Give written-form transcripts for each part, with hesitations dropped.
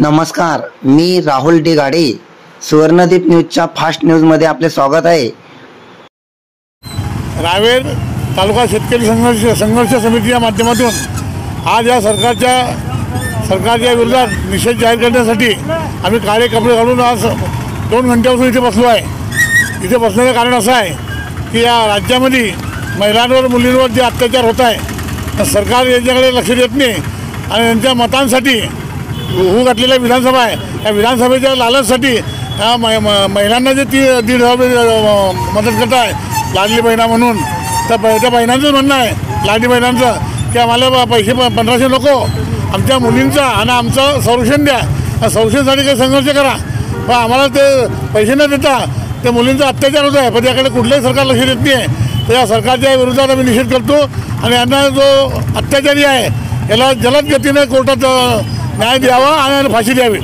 नमस्कार, मी राहुल डिगाडे. सुवर्णदीप न्यूजच्या फास्ट न्यूजमध्ये आपले स्वागत आहे. रावेर तालुका शेतकरी संघर्ष समितीच्या माध्यमातून आज या सरकारच्या विरोधात निषेध जाहीर करण्यासाठी आम्ही काळे कपडे घालून आज 2 घंट्यापासून इथे बसलो आहे. इथे बसण्याचं कारण असं आहे की या राज्यामध्ये महिलांवर मुलींवर जे अत्याचार होत आहे सरकार यांच्याकडे लक्ष देत नाही आणि त्यांच्या मतांसाठी होऊ घातलेल्या विधानसभा आहे. या विधानसभेच्या लालचसाठी ह्या महिलांना जे 1,500 मदत करत आहे लाडली बहिणा म्हणून, तर त्या बहिणांचंच म्हणणं आहे लाडली बहिणांचं की आम्हाला पैसे 1500 नको, आमच्या मुलींचा आणि आमचं संरक्षण द्या. या संरक्षणासाठी काही संघर्ष करा, पण आम्हाला ते पैसे न देता ते मुलींचा अत्याचार होत आहे, पण त्याकडे कुठलंही सरकार लक्ष देत नाही आहे. तर या सरकारच्या विरोधात आम्ही निषेध करतो आणि यांना जो अत्याचारी आहे याला जलद गतीने कोर्टात न्याय द्यावा आणि फाशी द्यावी.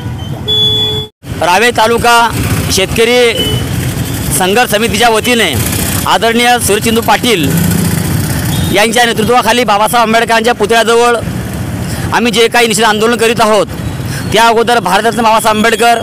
रावेर तालुका शेतकरी संघर्ष समितीच्या वतीने आदरणीय सूर्यचंद्र पाटील यांच्या नेतृत्वाखाली बाबासाहेब आंबेडकरांच्या पुतळ्याजवळ आम्ही जे काही निषेध आंदोलन करीत आहोत त्या अगोदर भारतरत्न बाबासाहेब आंबेडकर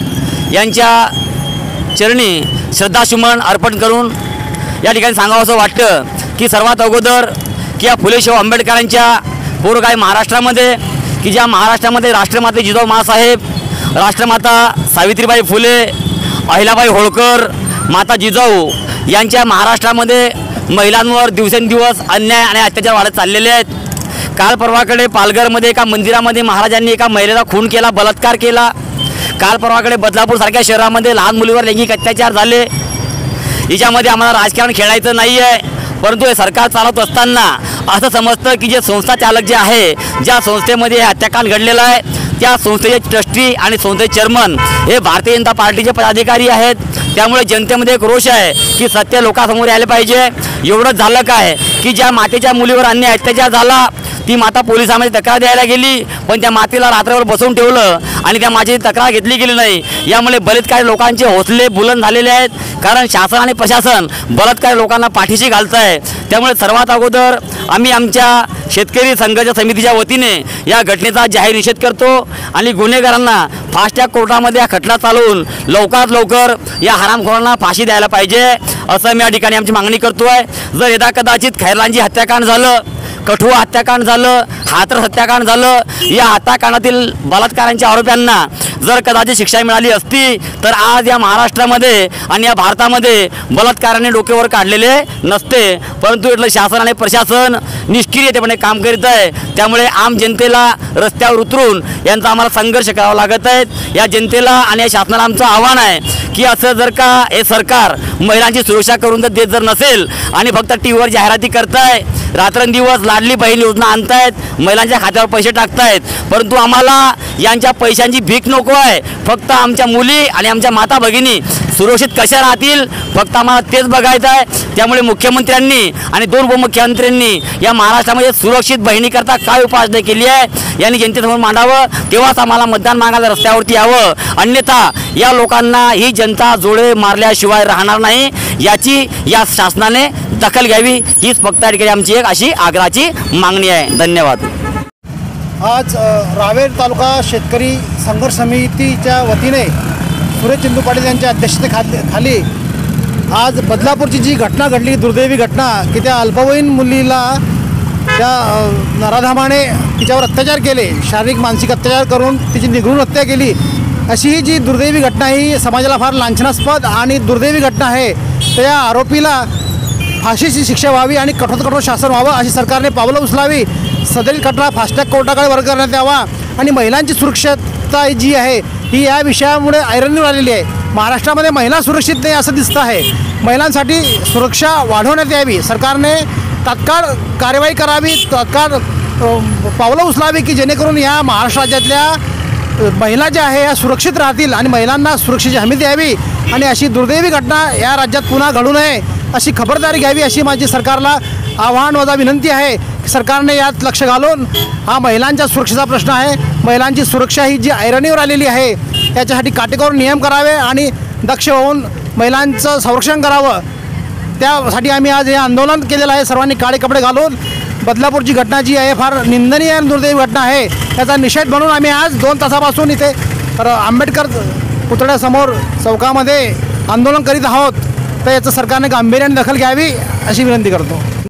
यांच्या चरणी श्रद्धासुमन अर्पण करून या ठिकाणी सांगावंसं वाटतं की सर्वात अगोदर की या फुले शाहू आंबेडकरांच्या पूर्व काही महाराष्ट्रामध्ये की ज्या महाराष्ट्रामध्ये राष्ट्रमाता जिजाऊ माँसाहेब, राष्ट्रमाता सावित्रीबाई फुले, अहिल्याबाई होळकर, माता जिजाऊ यांच्या महाराष्ट्रामध्ये महिलांवर दिवसेंदिवस अन्याय आणि अत्याचार वाढत चाललेले आहेत. काल परवाकडे पालघरमध्ये एका मंदिरामध्ये महाराजांनी एका महिलेचा खून केला, बलात्कार केला. काल परवाकडे बदलापूरसारख्या शहरामध्ये लहान मुलीवर लैंगिक अत्याचार झाले. याच्यामध्ये आम्हाला राजकारण खेळायचं नाही आहे, परंतु हे सरकार चालवत असताना असं समजतं की जे संस्था चालक जे आहे, ज्या संस्थेमध्ये हे हत्याकांड घडलेलं आहे त्या संस्थेचे ट्रस्टी आणि संस्थेचे चेअरमन हे भारतीय जनता पार्टीचे पदाधिकारी आहेत. त्यामुळे जनतेमध्ये एक रोष आहे की सत्य लोकांसमोर यायला पाहिजे. एवढंच झालं काय की ज्या मातेच्या मुलीवर अन्याय अत्याचार झाला ती माता पोलिसांमध्ये तक्रार द्यायला गेली, पण त्या मातेला रात्रभर बसवून ठेवलं आणि त्या मातेची तक्रार घेतली गेली नाही. यामुळे बलात्कारी लोकांचे हौसले बुलंद झालेले आहेत, कारण शासन आणि प्रशासन बलात्कारी लोकांना पाठीशी घालत आहे. त्यामुळे सर्वात अगोदर आम्ही आमच्या शेतकरी संघर्ष समितीच्या वतीने या घटनेचा जाहीर निषेध करतो आणि गुन्हेगारांना फास्ट ट्रॅक कोर्टामध्ये हा खटला चालवून लवकरात लवकर या हरामखोरांना फाशी द्यायला पाहिजे असं मी या ठिकाणी आमची मागणी करतो आहे. जर यदा कदाचित खैरलांजी हत्याकांड झालं, कठुआ हत्याकांड झालं, हाथरस हत्याकांड झालं, या हत्याकांडातील बलात्कारांच्या आरोप्यांना जर कदाचित शिक्षा मिळाली असती तर आज या महाराष्ट्रामध्ये आणि या भारतामध्ये बलात्काराने डोक्यावर काढलेले नसते. परंतु इथलं शासन आणि प्रशासन निष्क्रियतेपणे काम करीत आहे. त्यामुळे आम जनतेला रस्त्यावर उतरून यांचा आम्हाला संघर्ष करावा लागत आहे. या जनतेला आणि या शासनाला आमचं आव्हान आहे की असं जर का हे सरकार महिलांची सुरक्षा करून जर देत जर नसेल आणि फक्त टीव्हीवर जाहिराती करताय, रात्रंदिवस लाडली बहीण योजना आणतायत, महिलांच्या खात्यावर पैसे टाकतायत, परंतु आम्हाला यांच्या पैशांची भीक नको आहे. फक्त आमच्या मुली आणि आमच्या माता भगिनी सुरक्षित कशा राहतील फक्त आम्हाला तेच बघायचं आहे. त्यामुळे मुख्यमंत्र्यांनी आणि 2 उपमुख्यमंत्र्यांनी या महाराष्ट्रामध्ये सुरक्षित बहिणीकरता काय उपाययोजना केली आहे यांनी जनतेसमोर मांडावं, तेव्हाच आम्हाला मतदान मागायला रस्त्यावरती यावं. अन्यथा या लोकांना ही जनता जोडे मारल्याशिवाय राहणार नाही. याची या शासनाने दखल घ्यावी हीच फक्त या ठिकाणी आमची एक अशी आग्रहाची मागणी आहे. धन्यवाद. आज रावेर तालुका शेतकरी संघर्ष समितीच्या वतीने सूर्यचंद्र पाटील यांच्या अध्यक्षतेखाली आज बदलापूरची जी घटना घडली, दुर्दैवी घटना की त्या अल्पवयीन मुलीला त्या नराधामाने तिच्यावर अत्याचार केले, शारीरिक मानसिक अत्याचार करून तिची निर्घृण हत्या केली, अशी ही जी दुर्दैवी घटना ही समाजाला फार लांछनास्पद आणि दुर्दैवी घटना आहे. तर या आरोपीला फाशीची शिक्षा व्हावी आणि कठोर शासन व्हावं अशी सरकारने पावलं उचलावी. सदरील खटला फास्ट ट्रॅक कोर्टाकडे वर्ग करण्यात यावा आणि महिलांची सुरक्षितता जी आहे ही या विषयामुळे ऐरणीवर आलेली आहे. महाराष्ट्रामध्ये महिला सुरक्षित नाही असं दिसतं आहे. महिलांसाठी सुरक्षा वाढवण्यात यावी, सरकारने तात्काळ कार्यवाही करावी, तात्काळ पावलं उचलावी की जेणेकरून या महाराष्ट्र राज्यातल्या महिला ज्या आहे या सुरक्षित राहतील आणि महिलांना सुरक्षेची हमी द्यावी आणि अशी दुर्दैवी घटना या राज्यात पुन्हा घडू नये अशी खबरदारी घ्यावी अशी माझी सरकारला आव्हान वजा विनंती आहे. सरकारने यात लक्ष घालून हा महिलांच्या सुरक्षेचा प्रश्न आहे, महिलांची सुरक्षा ही जी ऐरणीवर आलेली आहे त्याच्यासाठी काटेकोर नियम करावे आणि दक्ष होऊन महिलांचं संरक्षण करावं. त्यासाठी आम्ही आज हे आंदोलन केलेलं आहे. सर्वांनी काळे कपडे घालून बदलापूरची घटना जी आहे फार निंदनीय आणि दुर्दैवी घटना आहे. त्याचा निषेध म्हणून आम्ही आज 2 तासापासून इथे आंबेडकर पुतळ्यासमोर चौकामध्ये आंदोलन करीत आहोत. तर याचं सरकारने गांभीर्याने दखल घ्यावी अशी विनंती करतो.